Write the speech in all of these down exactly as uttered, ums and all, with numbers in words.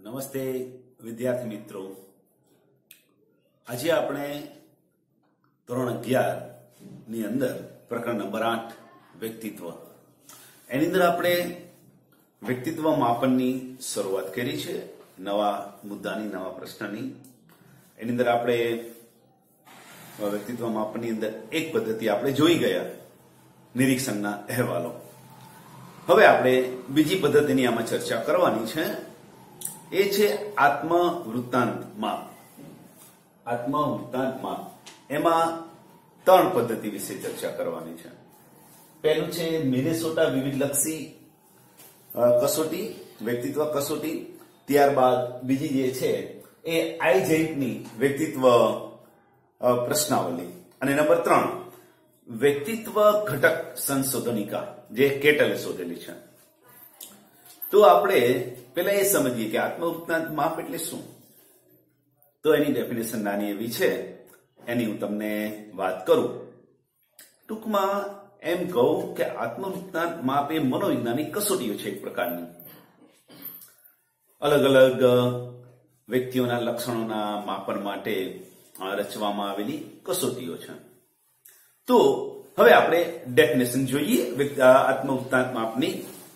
નમસ્તે વિદ્યાર્થી મિત્રો, આજે આપણે ધોરણ અગિયાર ની અંદર પ્રકરણ નંબર આઠ વ્યક્તિત્વ એની અંદર આપણે વ્યક્તિત્વ માપનની શરૂઆત કરી છે. નવા મુદ્દાની, નવા પ્રશ્નની. એની અંદર આપણે વ્યક્તિત્વ માપનની અંદર એક પદ્ધતિ આપણે જોઈ ગયા, નિરીક્ષણના અહેવાલો. હવે આપણે બીજી પદ્ધતિની આમાં ચર્ચા કરવાની છે. એ છે આત્મવૃત્તાંત માપ. આત્મવૃત્તાંત માપ એમાં ત્રણ પદ્ધતિ વિશે ચર્ચા કરવાની છે. પહેલું છે મિનેસોટા વિવિધલક્ષી કસોટી, વ્યક્તિત્વ કસોટી. ત્યારબાદ બીજી જે છે એ આઈજેઇટની વ્યક્તિત્વ પ્રશ્નાવલી. અને નંબર ત્રણ વ્યક્તિત્વ ઘટક સંશોધનિકા, જે કેટલે શોધેલી છે. તો આપણે પેલા એ સમજીએ કે આત્મવૃત્તાંત માપ એટલે શું. તો એની ડેફિનેશન નાની એવી છે, એની હું તમને વાત કરું. ટૂંકમાં એમ કહું કે આત્મવૃત્તાંત માપ એ મનોવૈજ્ઞાનિક કસોટીઓ છે, એક પ્રકારની. અલગ અલગ વ્યક્તિઓના લક્ષણોના માપન માટે રચવામાં આવેલી કસોટીઓ છે. તો હવે આપણે ડેફિનેશન જોઈએ આત્મવૃત્તાંત માપની,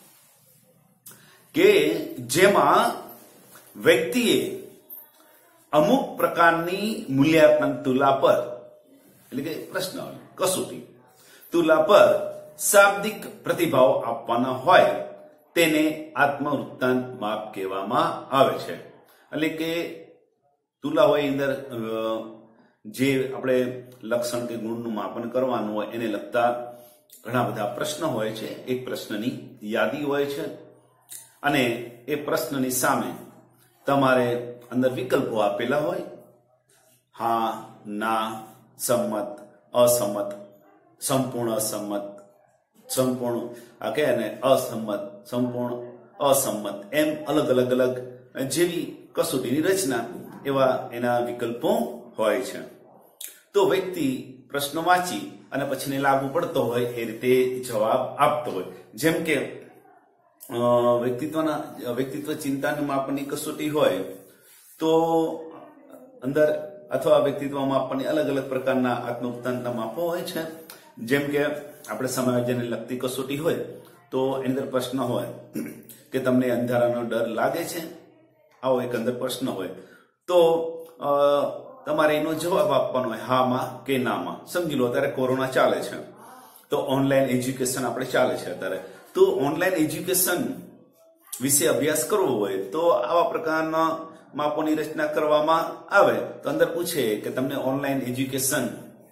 કે જેમાં વ્યક્તિએ અમુક પ્રકારની મૂલ્યાત્મક તુલા પર, એટલે કે પ્રશ્નાવલી, કસોટી તુલા પર શાબ્દિક પ્રતિભાવ આપવાના હોય તેને આત્મવૃત્તાંત માપ કહેવામાં આવે છે. એટલે કે તુલા હોય અંદર જે આપણે લક્ષણ કે ગુણનું માપન કરવાનું હોય એને લગતા ઘણા બધા પ્રશ્નો હોય છે. એક પ્રશ્નની યાદી હોય છે અને એ પ્રશ્નની સામે તમારે અંદર વિકલ્પો આપેલા હોય. હા, ના, સંમત, અસંમત, સંપૂર્ણ અસંમત, સંપૂર્ણ આ કે અને અસંમત, સંપૂર્ણ અસંમત, એમ અલગ અલગ અલગ જેવી કસોટીની રચના એવા એના વિકલ્પો હોય છે. તો વ્યક્તિ પ્રશ્ન વાંચી અને પછીને લાગુ પડતો હોય એ રીતે જવાબ આપતો હોય. જેમ કે વ્યક્તિત્વના વ્યક્તિત્વ ચિંતાની માપનની કસોટી હોય તો અંદર, અથવા વ્યક્તિત્વ માપનની અલગ અલગ પ્રકારના આત્મવૃત્તાંતના માપો હોય છે. જેમ કે આપણે સમાયોજનને લગતી કસોટી હોય તો એની અંદર પ્રશ્ન હોય કે તમને અંધારાનો ડર લાગે છે, આવો એક અંદર પ્રશ્ન હોય. તો તમારે એનો જવાબ આપવાનો હોય હા માં કે ના માં. સમજી લો અત્યારે કોરોના ચાલે છે તો ઓનલાઈન એજ્યુકેશન આપણે ચાલે છે અત્યારે. તો ઓનલાઈન એજ્યુકેશન વિશે અભ્યાસ કરવો હોય તો આવા પ્રકારના માપોની રચના કરવામાં આવે. તો અંદર પૂછે કે તમને ઓનલાઈન એજ્યુકેશન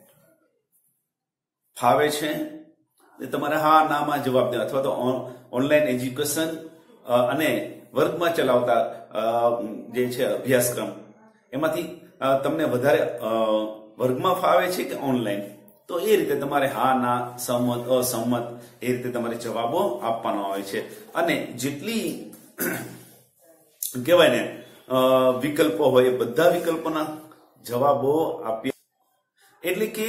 ફાવે છે, તમારે હા ના માં જવાબ દે. અથવા તો ઓનલાઈન એજ્યુકેશન અને વર્ગમાં ચલાવતા જે છે અભ્યાસક્રમ, એમાંથી તમને વધારે વર્ગમાં ફાવે છે કે ઓનલાઈન. તો એ રીતે તમારે હા, ના, સંમત, અસંમત એ રીતે તમારે જવાબો આપવાના હોય છે. અને જેટલી કહેવાય ને વિકલ્પો હોય એ બધા વિકલ્પોના જવાબો આપીએ. એટલે કે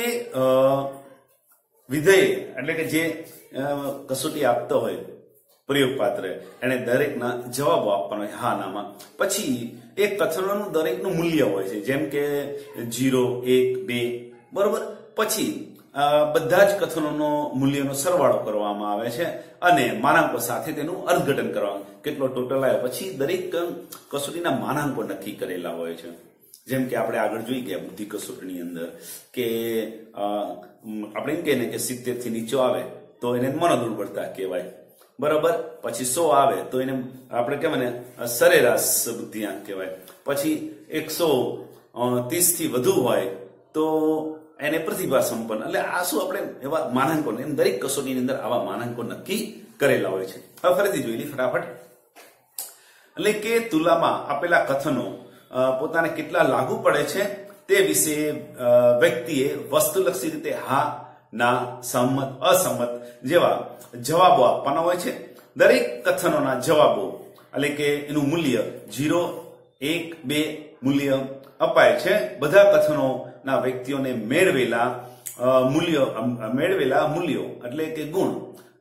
વિધેય, એટલે કે જે કસોટી આપતો હોય પ્રયોગપાત્ર, એને દરેકના જવાબો આપવાનો હોય હા નામાં. પછી એ કથનોનું દરેકનું મૂલ્ય હોય છે. જેમ કે જીરો, એક, બે, બરોબર. પછી બધા જ કથનોનો મૂલ્યનો સરવાળો કરવામાં આવે છે અને માનાંકો સાથે તેનું અર્થઘટન કરવાનું. કેટલો ટોટલ આવ્યો પછી દરેક કસોટીના માનાંકો નક્કી કરેલા હોય છે. જેમ કે આપણે આગળ જોઈ ગયા બુદ્ધિ કસોટીની અંદર કે આપણે એમ કહીએ ને કે સિત્તેર થી નીચો આવે તો એને મનોદુર્બળતા કહેવાય, બરાબર. પછી સો આવે તો એને આપણે કહેવાય ને સરેરાશ બુદ્ધિઆંક કહેવાય. પછી એકસો ત્રીસ થી વધુ હોય તો એને પ્રતિભા સંપન્ન. એટલે આ શું આપણે એવા માનાંકો, એમ દરેક કસોટીની અંદર આવા માનાંકો નક્કી કરેલા હોય છે. હવે ફરીથી જોઈ લઈએ ફટાફટ. એટલે કે તુલામાં આપેલા કથનો પોતાને કેટલા લાગુ પડે છે તે વિશે વ્યક્તિએ વસ્તુલક્ષી રીતે હા, ના, સંમત, અસંમત જેવા જવાબો આપવાના હોય છે. દરેક કથનોના જવાબો, એટલે કે એનું મૂલ્ય જીરો, એક, બે મૂલ્ય અપાય છે. બધા કથનો ના વ્યક્તિઓને મેળવેલા મૂલ્યો મેળવેલા મૂલ્યો એટલે કે ગુણ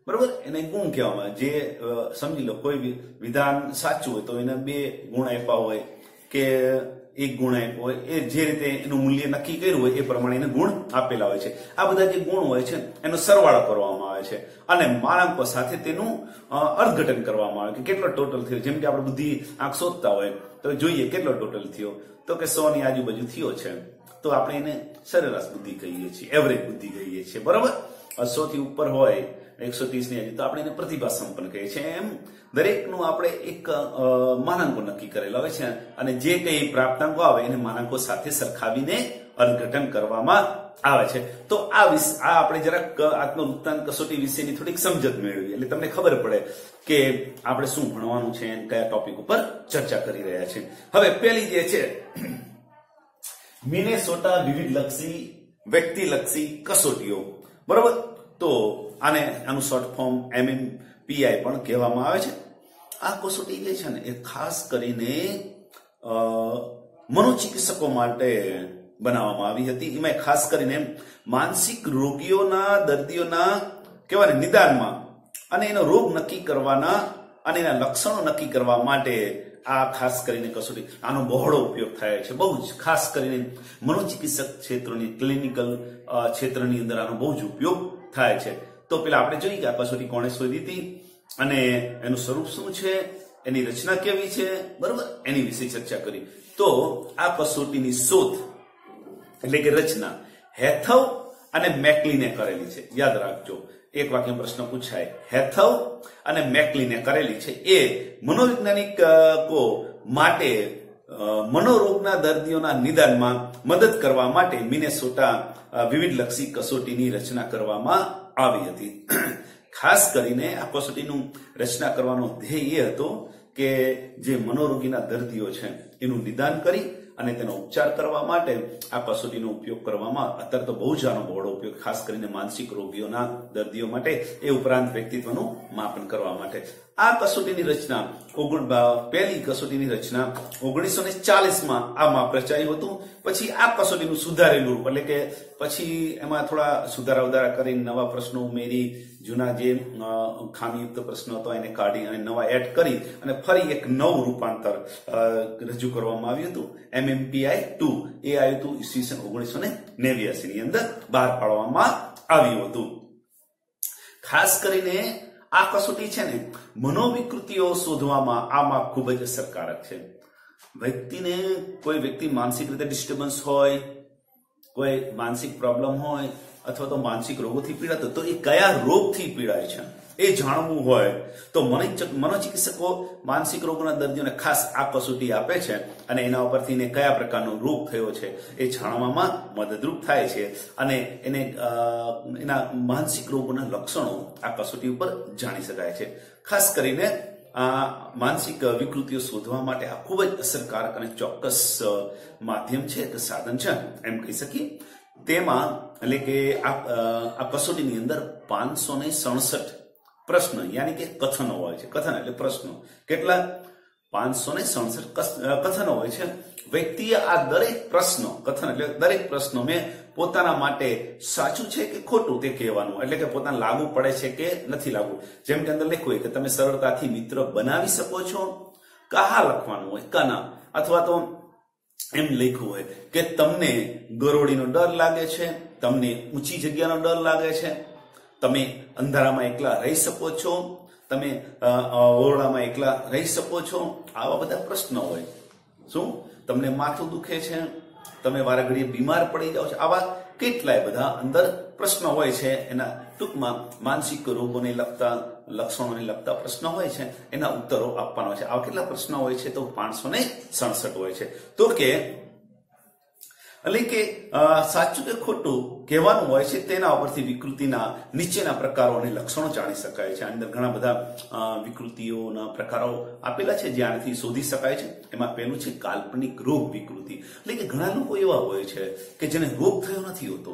બરોબર, એને ગુણ કહેવામાં આવે. જે સમજી લો કોઈ વિધાન સાચું હોય તો એને બે ગુણ આપ્યા હોય કે એક ગુણ આપ્યો હોય, એ જે રીતે એનું મૂલ્ય નક્કી કર્યું હોય એ પ્રમાણે એને ગુણ આપેલા હોય છે. આ બધા જે ગુણ હોય છે એનો સરવાળો કરવામાં આવે છે અને માનાંકો સાથે તેનું અર્થઘટન કરવામાં આવે કે કેટલો ટોટલ થયો. જેમ કે આપણે બુદ્ધિ આંક શોધતા હોય તો જોઈએ કેટલો ટોટલ થયો, તો કે સો ની આજુબાજુ થયો છે, તો આપણે એને સરેરાશ બુદ્ધિ કહીએ છીએ, એવરેજ બુદ્ધિ કહીએ છીએ. બરોબર, સો થી ઉપર હોય એકસો ત્રીસ ની આજુ તો આપણે એને પ્રતિભા સંપન્ન કહીએ છીએ. એમ દરેકનું આપણે એક માનાંકો નક્કી કરેલા હોય છે અને જે કઈ પ્રાપ્તાંકો આવે એને માનાંકો સાથે સરખાવીને અર્થઘટન કરવામાં આવે છે. તો આ આ આપણે જરાક આત્મવૃત્તાંત કસોટી વિશેની થોડીક સમજણ મેળવી એટલે તમને ખબર પડે કે આપણે શું ભણવાનું છે અને કયા ટોપિક ઉપર ચર્ચા કરી રહ્યા છે. હવે પેલી જે છે મિનેસોટા વિવિધલક્ષી વ્યક્તિલક્ષી કસોટીઓ. બરોબર, તો આને આનું શોર્ટ ફોર્મ એમ એમ પી આઈ પણ કહેવામાં આવે છે. આ કસોટી જે છે ને એ ખાસ કરીને મનોચિકિત્સકો માટે બનાવવામાં આવી હતી. એમાં ખાસ કરીને માનસિક રોગીઓના દર્દીઓના કહેવાય નિદાનમાં અને એનો રોગ નક્કી કરવાના અને એના લક્ષણો નક્કી કરવા માટે આ ખાસ કરીને કસોટી આનો બહોળો ઉપયોગ થાય છે. બહુ જ ખાસ કરીને મનોચિકિત્સક ક્ષેત્રની ક્લિનિકલ ક્ષેત્રની અંદર આનો બહુ જ ઉપયોગ થાય છે. તો પેલા આપણે જોઈએ કે આ કસોટી કોણે શોધી હતી અને એનું સ્વરૂપ શું છે, એની રચના કેવી છે, બરોબર, એની વિશે ચર્ચા કરી. તો આ કસોટીની શોધ એટલે કે રચના હેથવ અને મેકલીને કરેલી છે. યાદ રાખજો, એક વાક્ય પ્રશ્ન પૂછાય, હેથવ અને મેકલીને કરેલી છે. એ મનોવૈજ્ઞાનિકો માટે મનોરોગના દર્દીઓના નિદાનમાં મદદ કરવા માટે મિનેસોટા વિવિધલક્ષી કસોટીની રચના કરવામાં આવી હતી. ખાસ કરીને આ કસોટીનું રચના કરવાનો ધ્યેય એ હતો કે જે મનોરોગીના દર્દીઓ છે એનું નિદાન કરી અને તેનો ઉપચાર કરવા માટે આ કસોટીનો ઉપયોગ કરવામાં અત્યારે તો બહુ જ આનો બહોળો ઉપયોગ ખાસ કરીને માનસિક રોગીઓના દર્દીઓ માટે, એ ઉપરાંત વ્યક્તિત્વનું માપન કરવા માટે. આ કસોટીની રચના પહેલી કસોટીની રચના ઓગણીસો ને ચાલીસ માં આ માપ રચાયું હતું. પછી આ કસોટીનું સુધારેલું રૂપ એટલે કે પછી એમાં થોડા સુધારા ઉધારા કરી નવા પ્રશ્નો ઉમેરી, જૂના જે ખામીયુક્ત પ્રશ્નો હતો એને કાઢી અને નવા એડ કરી અને ફરી એક નવું રૂપાંતર રજૂ કરવામાં આવ્યું હતું. એમ એમ પી આઈ ટુ એ આવ્યું હતું ઈસવીસન ઓગણીસો ને નેવ્યાસી ની અંદર બહાર પાડવામાં આવ્યું હતું. ખાસ કરીને આ કસોટી છે ને મનોવિકૃતિઓ શોધવામાં આમાં ખૂબ જ અસરકારક છે. વ્યક્તિને કોઈ વ્યક્તિ માનસિક રીતે ડિસ્ટર્બન્સ હોય, કોઈ માનસિક પ્રોબ્લેમ હોય અથવા તો માનસિક રોગોથી પીડાતો તો એ કયા રોગથી પીડાય છે એ જાણવું હોય તો મનોચિકિત્સકો માનસિક રોગોના દર્દીઓને ખાસ આ કસોટી આપે છે અને એના ઉપરથી એને કયા પ્રકારનો રોગ થયો છે એ જાણવામાં મદદરૂપ થાય છે અને એને એના માનસિક રોગોના લક્ષણો આ કસોટી ઉપર જાણી શકાય છે. ખાસ કરીને આ માનસિક વિકૃતિઓ શોધવા માટે આ ખૂબ જ અસરકારક અને ચોક્કસ માધ્યમ છે કે સાધન છે એમ કહી શકીએ. તેમાં એટલે કે આ કસોટીની અંદર પાંચસો ને સડસઠ પ્રશ્ન યાની કે કથનો હોય છે. કથન એટલે પ્રશ્નો. કેટલા? પાંચસો ને સડસઠ કથનો હોય છે. વ્યક્તિએ આ દરેક પ્રશ્નો કથન એટલે દરેક પ્રશ્નો મેં પોતાના માટે સાચું છે કે ખોટું તે કહેવાનું, એટલે કે પોતાને લાગુ પડે છે કે નથી લાગુ. જેમ કે અંદર લખ્યું હોય કે તમે સરળતાથી મિત્ર બનાવી શકો છો, કહા લખવાનું હોય કના, અથવા તો એમ લખ્યું હોય કે તમને ગરોળીનો ડર લાગે છે, તમને ઊંચી જગ્યાનો ડર લાગે છે, તમે અંધારામાં એકલા રહી શકો છો, તમે ઓરડામાં એકલા રહી શકો છો. આવા બધા પ્રશ્નો હોય. શું તમને માથું દુખે છે, તમે વારે ઘડીએ બીમાર પડી જાઓ છો, આવા કેટલાય બધા અંદર પ્રશ્નો હોય છે. એના ટૂંકમાં માનસિક રોગોને લગતા લક્ષણોને લગતા પ્રશ્નો હોય છે, એના ઉત્તરો આપવાના હોય છે. આવા કેટલા પ્રશ્નો હોય છે? તો પાંચસો ને સડસઠ હોય છે. તો કે એટલે કે સાચું કે ખોટું કહેવાનું હોય છે, તેના ઉપરથી વિકૃતિના નીચેના પ્રકારો અને લક્ષણો જાણી શકાય છે. અંદર ઘણા બધા વિકૃતિઓના પ્રકારો આપેલા છે જે આનાથી શોધી શકાય છે. એમાં પહેલું છે કાલ્પનિક રોગ વિકૃતિ. એટલે કે ઘણા લોકો એવા હોય છે કે જેને રોગ થયો નથી હોતો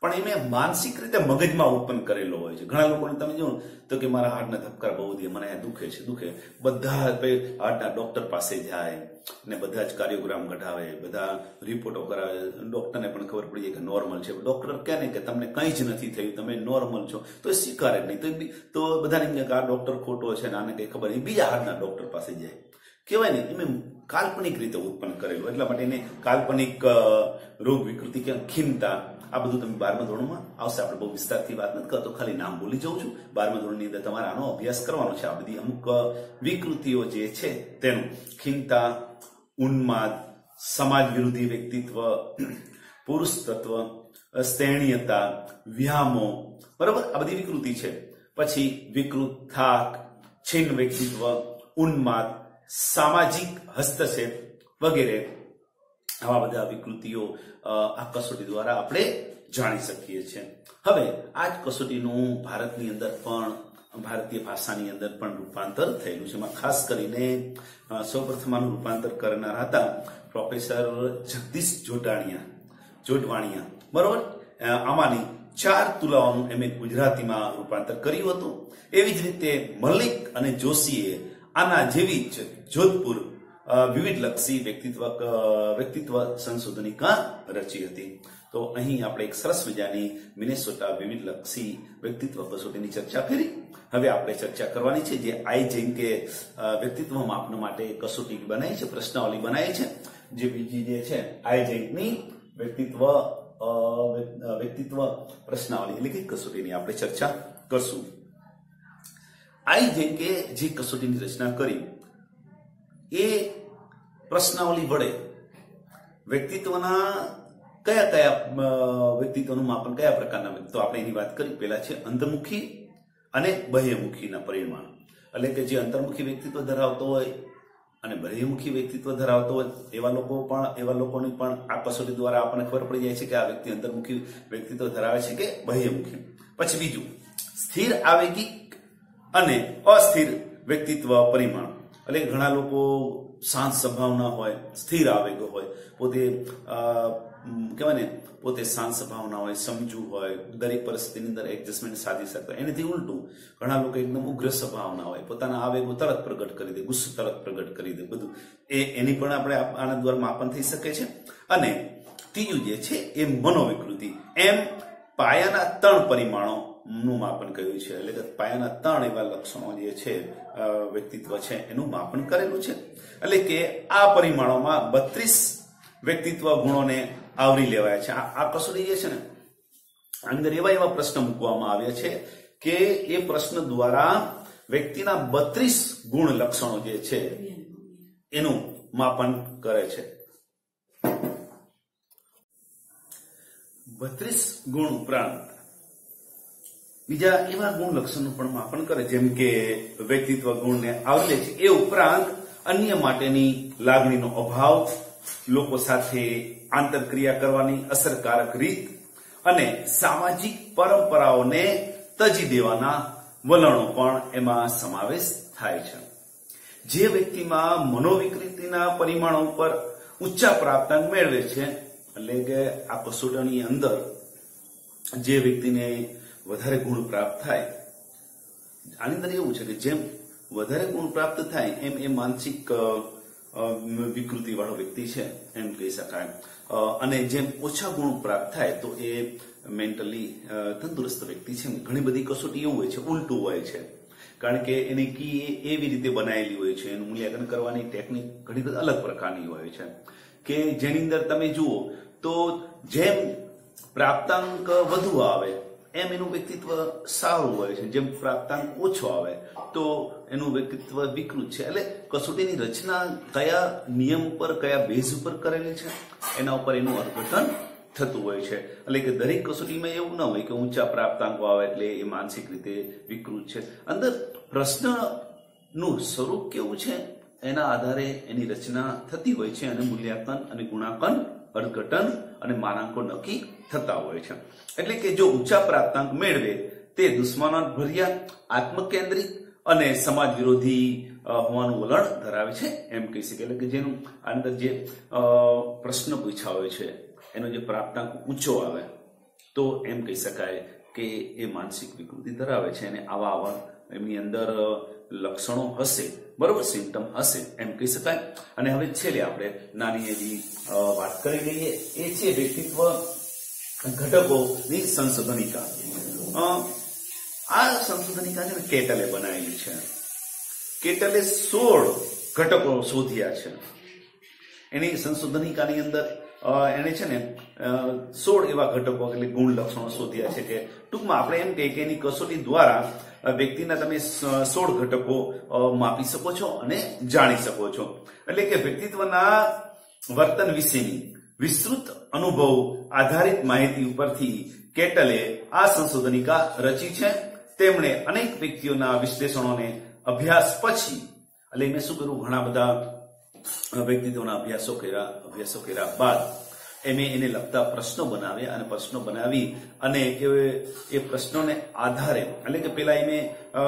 પણ એ મેં માનસિક રીતે મગજમાં ઉત્પન્ન કરેલો હોય છે. ઘણા લોકોને તમે જો તો કે મારા હાર્ટના ધબકારા બહુ વધી, મને દુખે છે દુખે બધા હાર્ટના ડોક્ટર પાસે જાય ને બધા જ કાર્યોગ્રામ કઢાવે, બધા રિપોર્ટો કરાવે. ડોક્ટરને પણ ખબર પડી જાય કે નોર્મલ છે. ડોક્ટર કહે ને કે તમને કંઈ જ નથી થયું, તમે નોર્મલ છો, તો એ સ્વીકારે જ નહીં. તો તો બધાને એમ કે આ ડોક્ટર ખોટો છે ને આને કંઈ ખબર નહીં, બીજા હાર્ટના ડોક્ટર પાસે જાય. કહેવાય ને એમ કાલ્પનિક રીતે ઉત્પન્ન કરેલું, એટલા માટે એને કાલ્પનિક રોગ વિકૃતિ કે ખીનતા, આ બધું તમે બારમા ધોરણમાં આવશે. આપણે બહુ વિસ્તારથી વાત નથી કરતો, ખાલી નામ બોલી જાઉં છું. બારમા ધોરણની અંદર તમારે આનો અભ્યાસ કરવાનો છે. આ બધી અમુક વિકૃતિઓ જે છે તેનું ખીનતા, ઉન્માદ, સમાજ વિરોધી વ્યક્તિત્વ, પુરુષ તત્વ, સ્તૈણીયતા, વ્યામો, બરાબર, આ બધી વિકૃતિ છે. પછી વિકૃત થાક, છીન વ્યક્તિત્વ, ઉન્માદ, સામાજિક હસ્તક્ષેપ વગેરે આવા બધા વિકૃતિઓ આ કસોટી દ્વારા આપણે જાણી શકીએ છીએ. હવે આ જ કસોટીનું ભારતની અંદર પણ, ભારતીય ભાષાની અંદર પણ રૂપાંતર થયેલું છે. એમાં ખાસ કરીને સૌપ્રથમ આનું રૂપાંતર કરનાર હતા પ્રોફેસર જગદીશ જોડાણીયા જોડવાણિયા બરોબર. આમાંની ચાર તુલાઓનું એમએ ગુજરાતીમાં રૂપાંતર કર્યું હતું. એવી જ રીતે મલિક અને જોશીએ આના જેવી જ જોધપુર વિવિધ લક્ષી વ્યક્તિત્વ વ્યક્તિત્વ સંશોધનિકા રચી હતી. તો અહીં આપણે એક સરસ મજાની મિનેસોટા વિવિધ લક્ષી વ્યક્તિત્વ કસોટીની ચર્ચા કરી. હવે આપણે ચર્ચા કરવાની છે જે આઈ જેમ કે વ્યક્તિત્વ માપન માટે કસોટી બનાવી છે, પ્રશ્નાવલી બનાવી છે. જે બીજી જે છે આઈ જેની વ્યક્તિત્વ વ્યક્તિત્વ પ્રશ્નાવલી એટલે કે કસોટીની આપણે ચર્ચા કરશું. આઈ જેમ કે જે કસોટીની રચના કરી એ પ્રશ્નાવલી વડે વ્યક્તિત્વના કયા કયા વ્યક્તિત્વનું માપન કયા પ્રકારના, તો આપણે એની વાત કરી. પહેલા છે અંતર્મુખી અને બાહ્યમુખીના પરિમાણ. એટલે કે જે અંતર્મુખી વ્યક્તિત્વ ધરાવતો હોય અને બાહ્યમુખી વ્યક્તિત્વ ધરાવતો હોય એવા લોકો પણ એવા લોકોની પણ આ કસોટી દ્વારા આપણને ખબર પડી જાય છે કે આ વ્યક્તિ અંતર્મુખી વ્યક્તિત્વ ધરાવે છે કે બાહ્યમુખી. પછી બીજું સ્થિર આવેગિક અને અસ્થિર વ્યક્તિત્વ પરિમાણ. એટલે ઘણા લોકો શાંત સ્વભાવના હોય, સ્થિર આવેગો હોય, પોતે કહેવાય ને પોતે શાંત સ્વભાવના હોય, સમજુ હોય, દરેક પરિસ્થિતિની અંદર એડજસ્ટમેન્ટ સાધી શકતા. એનાથી ઉલટું ઘણા લોકો એકદમ ઉગ્ર સ્વભાવના હોય, પોતાના આવેગો તરત પ્રગટ કરી દે, ગુસ્સો તરત પ્રગટ કરી દે, બધું એ એની પણ આપણે આના દ્વારા માપન થઈ શકે છે. અને ત્રીજું જે છે એ મનોવિકૃતિ. એમ પાયાના ત્રણ પરિમાણો નું માપન કર્યું છે. એટલે કે પાયાના ત્રણ એવા લક્ષણો જે છે વ્યક્તિત્વ છે એનું માપન કરેલું છે. એટલે કે આ પરિમાણોમાં બત્રીસ વ્યક્તિત્વ ગુણોને આવરી લેવાય છે. આ કસોટી જે છે ને અંદર એવા એવા પ્રશ્ન મૂકવામાં આવ્યા છે કે એ પ્રશ્ન દ્વારા વ્યક્તિના બત્રીસ ગુણ લક્ષણો જે છે એનું માપન કરે છે. બત્રીસ ગુણ ઉપરાંત બીજા એવા ગુણ લક્ષણનું પણ માપન કરે જેમ કે વ્યક્તિત્વ ગુણને આવરી લે છે. એ ઉપરાંત અન્ય માટેની લાગણીનો અભાવ, લોકો સાથે આંતરક્રિયા કરવાની અસરકારક રીત અને સામાજિક પરંપરાઓને તજી દેવાના વલણો પણ એમાં સમાવેશ થાય છે. જે વ્યક્તિમાં મનોવિકૃતિના પરિમાણો ઉપર ઊંચા પ્રાપ્તાંક મેળવે છે, એટલે કે આ કસોટીની અંદર જે વ્યક્તિને વધારે ગુણ પ્રાપ્ત થાય, આની અંદર એવું છે કે જેમ વધારે ગુણ પ્રાપ્ત થાય એમ એ માનસિક વિકૃતિ વાળો વ્યક્તિ છે એમ કહી શકાય. અને જેમ ઓછા ગુણ પ્રાપ્ત થાય તો એ મેન્ટલી તંદુરસ્ત વ્યક્તિ છે. ઘણી બધી કસોટી એવું હોય છે ઉલટું હોય છે, કારણ કે એની કી એવી રીતે બનાવેલી હોય છે, એનું મૂલ્યાંકન કરવાની ટેકનિક ઘણી બધી અલગ પ્રકારની હોય છે કે જેની અંદર તમે જુઓ તો જેમ પ્રાપ્તાંક વધુ આવે એમ એનું વ્યક્તિત્વ સારું હોય છે, જેમ પ્રાપ્તાંક ઓછો આવે તો એનું વ્યક્તિત્વ વિકૃત છે. એટલે કસોટીની રચના કયા નિયમ ઉપર, કયા બેઝ ઉપર કરેલી છે એના ઉપર એનું અર્થઘટન થતું હોય છે. એટલે કે દરેક કસોટીમાં એવું ન હોય કે ઊંચા પ્રાપ્તાંકો આવે એટલે એ માનસિક રીતે વિકૃત છે. અંદર પ્રશ્નનું સ્વરૂપ કેવું છે એના આધારે એની રચના થતી હોય છે અને મૂલ્યાંકન અને ગુણાંકન, અર્થઘટન અને માનાંકો નક્કી થતા હોય છે. એટલે કે જો ઊંચા પ્રાપ્તાંક મેળવે તે દુશ્મનાવટ ભર્યા, આત્મકેન્દ્રિત અને સમાજ વિરોધી હોવાનું વલણ ધરાવે છે એમ કહી શકે. એટલે કે જેનું અંદર જે પ્રશ્ન પૂછ્યા હોય છે એનો જે પ્રાપ્તાંક ઊંચો આવે તો એમ કહી શકાય કે એ માનસિક વિકૃતિ ધરાવે છે અને આવા આવા એમની અંદર લક્ષણો હશે, બરોબર, સિમ્પટમ હશે એમ કહી શકાય. અને હવે છેલ્લે આપણે નાની એવી વાત કરી લઈએ, એ છે વ્યક્તિત્વ ઘટકોની સંશોધનિકા. આ સંશોધનિકા છે ને કેટલે બનાવેલી છે. કેટલે સોળ ઘટકો શોધ્યા છે. એની સંશોધનિકાની અંદર એને છે ને સોળ એવા ઘટકો એટલે ગુણ લક્ષણો શોધ્યા છે કે ટૂંકમાં આપણે એમ કહીએ કે એની કસોટી દ્વારા વ્યક્તિના તમે સોળ ઘટકો માપી શકો છો અને જાણી શકો છો. એટલે કે વ્યક્તિત્વના વર્તન વિશેની વિસ્તૃત અનુભવ આધારિત માહિતી ઉપરથી કેટલે આ સંશોધનિકા રચી છે. તેમણે અનેક વ્યક્તિઓના વિશ્લેષણોને અભ્યાસ પછી, એટલે મેં શું કર્યું, ઘણા બધા વ્યક્તિત્વના અભ્યાસો કર્યા અભ્યાસો કર્યા બાદ એમે એને લગતા પ્રશ્નો બનાવ્યા અને પ્રશ્નો બનાવી અને એ પ્રશ્નોને આધારે, એટલે કે પેલા એમે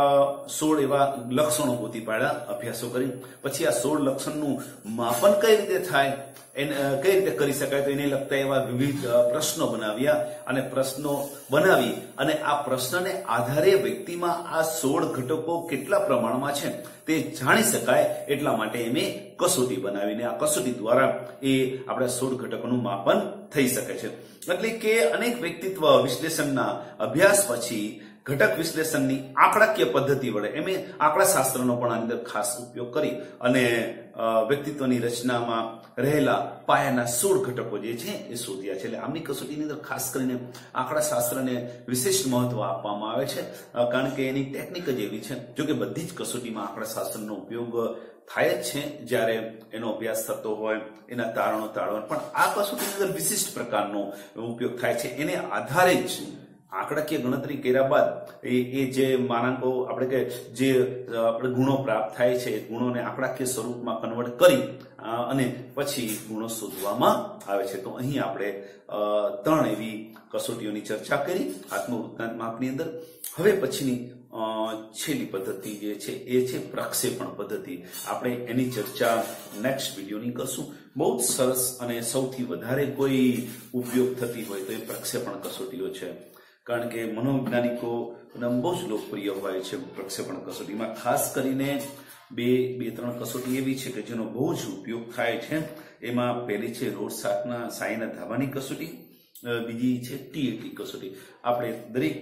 સોળ એવા લક્ષણો ગોતી પાડ્યા, અભ્યાસો કરી. પછી આ સોળ લક્ષણનું માપન કઈ રીતે થાય, એને કઈ રીતે કરી શકાય, તો એને લગતા એવા વિવિધ પ્રશ્નો બનાવ્યા અને પ્રશ્નો બનાવી અને આ પ્રશ્નને આધારે વ્યક્તિમાં આ સોળ ઘટકો કેટલા પ્રમાણમાં છે તે જાણી શકાય એટલા માટે એમે કસોટી બનાવીને આ કસોટી દ્વારા એ આપણા સોળ ઘટકોનું માપન થઈ શકે છે. એટલે કે અનેક વ્યક્તિત્વ વિશ્લેષણના અભ્યાસ પછી ઘટક વિશ્લેષણની આંકડાકીય પદ્ધતિ વડે એમે આંકડા શાસ્ત્રનો પણ આની અંદર ખાસ ઉપયોગ કરી અને વ્યક્તિત્વની રચનામાં રહેલા પાયાના સોળ ઘટકો જે છે એ શોધ્યા છે. એટલે આમની કસોટીની અંદર ખાસ કરીને આંકડા શાસ્ત્રને વિશેષ મહત્વ આપવામાં આવે છે, કારણ કે એની ટેકનિક જ એવી છે. જો કે બધી જ કસોટીમાં આંકડા શાસ્ત્રનો ઉપયોગ થાય જ છે જ્યારે એનો અભ્યાસ થતો હોય, એના તારણો તાળવા, પણ આ કસોટીની અંદર વિશિષ્ટ પ્રકારનો ઉપયોગ થાય છે. એને આધારે જ આંકડાકીય ગણતરી કર્યા બાદ એ જે માનાંકો આપણે કે જે આપણે ગુણો પ્રાપ્ત થાય છે એ ગુણોને આંકડાકીય સ્વરૂપમાં કન્વર્ટ કરી અને પછી ગુણો શોધવામાં આવે છે. તો અહીં આપણે ત્રણ એવી કસોટીઓની ચર્ચા કરી આત્મવૃત્તાંત માપની અંદર. હવે પછીની છેલ્લી પદ્ધતિ જે છે એ છે પ્રક્ષેપણ પદ્ધતિ. આપણે એની ચર્ચા નેક્સ્ટ વિડીયોની કરશું. બહુ જ સરસ અને સૌથી વધારે કોઈ ઉપયોગ થતી હોય તો એ પ્રક્ષેપણ કસોટીઓ છે, કારણ કે મનોવૈજ્ઞાનિકો બહુ જ લોકપ્રિય હોય છે. પ્રક્ષેપણ કસોટીમાં ખાસ કરીને બે બે ત્રણ કસોટી એવી છે કે જેનો બહુ જ ઉપયોગ થાય છે. એમાં પહેલી છે રોડ સાકના સાઈના ધાબાની કસોટી, બીજી છે ટીએટી કસોટી. આપણે દરેક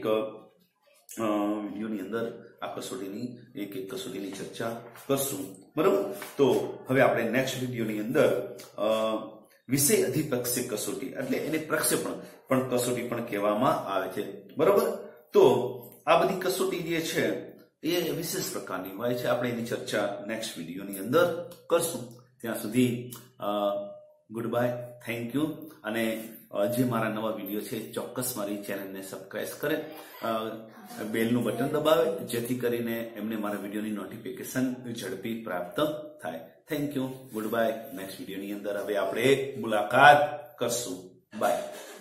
વિડીયોની અંદર આ કસોટીની એક એક કસોટીની ચર્ચા કરશું, બરોબર. તો હવે આપણે નેક્સ્ટ વિડીયોની અંદર વિષય અધિપ્રક્ષેપ કસોટી, એટલે એને પ્રક્ષેપણ પણ કસોટી પણ કહેવામાં આવે છે, બરોબર. તો આ બધી કસોટી જે છે એ વિશેષ પ્રકારની હોય છે. આપણે એની ચર્ચા નેક્સ્ટ વિડીયોની અંદર કરશું. ત્યાં સુધી ગુડ બાય, થેન્ક યુ. અને જે મારા નવા વિડીયો છે ચોક્કસ મારી ચેનલને સબસ્ક્રાઇબ કરે, બેલનું બટન દબાવે, જેથી કરીને એમને મારા વિડીયોની નોટિફિકેશન ઝડપી પ્રાપ્ત થાય. Thank you, goodbye. Next વિડીયોની અંદર હવે આપણે મુલાકાત કરશું. બાય.